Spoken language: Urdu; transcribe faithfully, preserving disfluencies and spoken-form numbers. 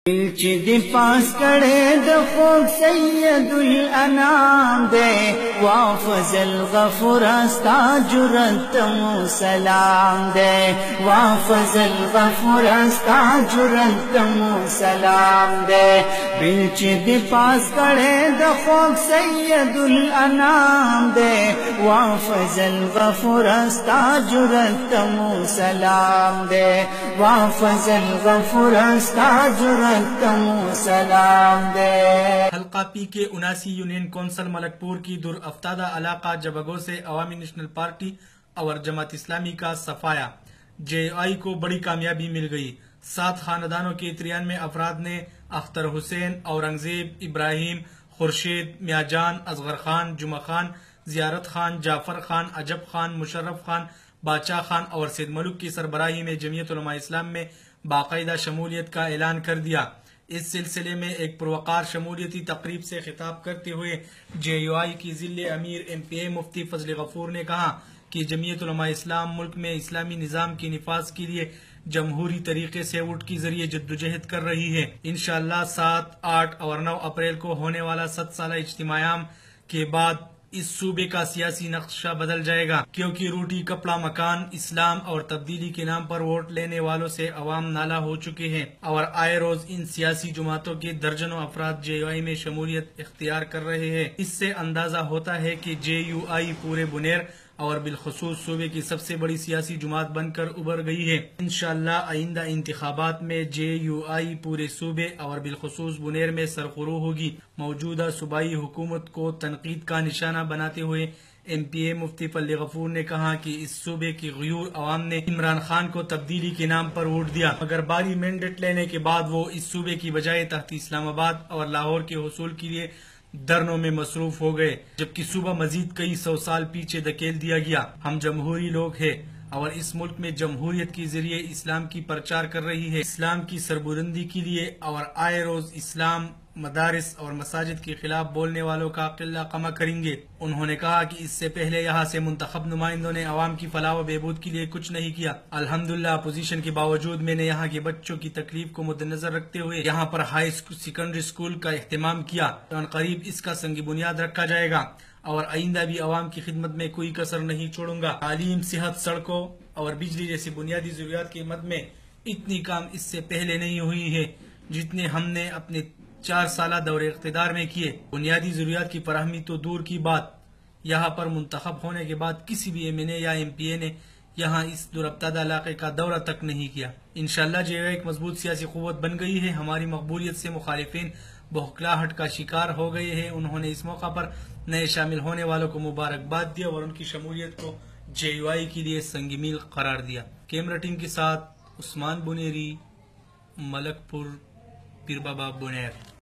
چې دی پاس کړه د خوږ سید الانام دے وافضل غفور استا جرت مو سلام دے وافضل غفور استا جرت مو سلام دے بل چې دی پاس کړه د خوږ سید الانام دے وافضل غفور استا جرت مو سلام دے وافضل غفور استا جرت سلام دے۔ حلقہ پی کے اناسی یونین کونسل ملک پور کی در افتادہ علاقہ جبگو سے عوامی نیشنل پارٹی اور جماعت اسلامی کا صفایا، جے آئی کو بڑی کامیابی مل گئی۔ سات خاندانوں کے ترانوے افراد نے اختر حسین، اورنگزیب، ابراہیم، خورشید، میاں جان، اصغر خان، جمعہ خان، زیارت خان، جعفر خان، عجب خان، مشرف خان، باچا خان اور سید ملک کی سربراہی میں جمعیت علماء اسلام میں باقاعدہ شمولیت کا اعلان کر دیا۔ اس سلسلے میں ایک پروقار شمولیتی تقریب سے خطاب کرتے ہوئے جے یو آئی کی ضلع امیر ایم پی اے مفتی فضل غفور نے کہا کہ جمعیت علماء اسلام ملک میں اسلامی نظام کے نفاذ کے لیے جمہوری طریقے سے ووٹ کے ذریعے جدوجہد کر رہی ہے۔ انشاءاللہ سات، آٹھ اور نو اپریل کو ہونے والا ست سالہ اجتماع عام کے بعد اس صوبے کا سیاسی نقشہ بدل جائے گا، کیونکہ روٹی کپڑا مکان، اسلام اور تبدیلی کے نام پر ووٹ لینے والوں سے عوام نالا ہو چکے ہیں اور آئے روز ان سیاسی جماعتوں کے درجنوں افراد جے یو آئی میں شمولیت اختیار کر رہے ہیں۔ اس سے اندازہ ہوتا ہے کہ جے یو آئی پورے بنیر اور بالخصوص صوبے کی سب سے بڑی سیاسی جماعت بن کر ابھر گئی ہے۔ انشاءاللہ آئندہ انتخابات میں جے یو آئی پورے صوبے اور بالخصوص بنیر میں سرخرو ہوگی۔ موجودہ صوبائی حکومت کو تنقید کا نشانہ بناتے ہوئے ایم پی اے مفتی فضل غفور نے کہا کہ اس صوبے کی غیور عوام نے عمران خان کو تبدیلی کے نام پر ووٹ دیا، مگر باری مینڈیٹ لینے کے بعد وہ اس صوبے کی بجائے تحت اسلام آباد اور لاہور کے حصول کے لیے دھرنوں میں مصروف ہو گئے، جبکہ صوبہ مزید کئی سو سال پیچھے دھکیل دیا گیا۔ ہم جمہوری لوگ ہیں اور اس ملک میں جمہوریت کے ذریعے اسلام کی پرچار کر رہی ہے، اسلام کی سربلندی کے لیے، اور آئے روز اسلام مدارس اور مساجد کے خلاف بولنے والوں کا قلہ کما کریں گے۔ انہوں نے کہا کہ اس سے پہلے یہاں سے منتخب نمائندوں نے عوام کی فلاح و بہبود کے لیے کچھ نہیں کیا۔ الحمدللہ اپوزیشن کے باوجود میں نے یہاں کے بچوں کی تکلیف کو مد نظر رکھتے ہوئے یہاں پر ہائی سیکنڈری اسکول کا اہتمام کیا، ان قریب اس کا سنگ بنیاد رکھا جائے گا اور آئندہ بھی عوام کی خدمت میں کوئی کسر نہیں چھوڑوں گا۔ تعلیم، صحت، سڑکوں اور بجلی جیسی بنیادی ضروریات کی مد میں اتنی کام اس سے پہلے نہیں ہوئی ہے جتنے ہم نے اپنے چار سالہ دور اقتدار میں کیے۔ بنیادی ضروریات کی فراہمی تو دور کی بات، یہاں پر منتخب ہونے کے بعد کسی بھی ایم این اے یا ایم پی اے نے یہاں اس درافتادہ علاقے کا دورہ تک نہیں کیا۔ انشاءاللہ جے ایک مضبوط سیاسی قوت بن گئی ہے۔ ہماری مقبولیت سے مخالفین بہکلاہٹ کا شکار ہو گئے ہیں۔ انہوں نے اس موقع پر نئے شامل ہونے والوں کو مبارکباد دیا اور ان کی شمولیت کو جے یو آئی کے لیے سنگ میل قرار دیا۔ کیمرہ ٹیم کے ساتھ عثمان بنیری، ملک پور، پیر بابا بنیر۔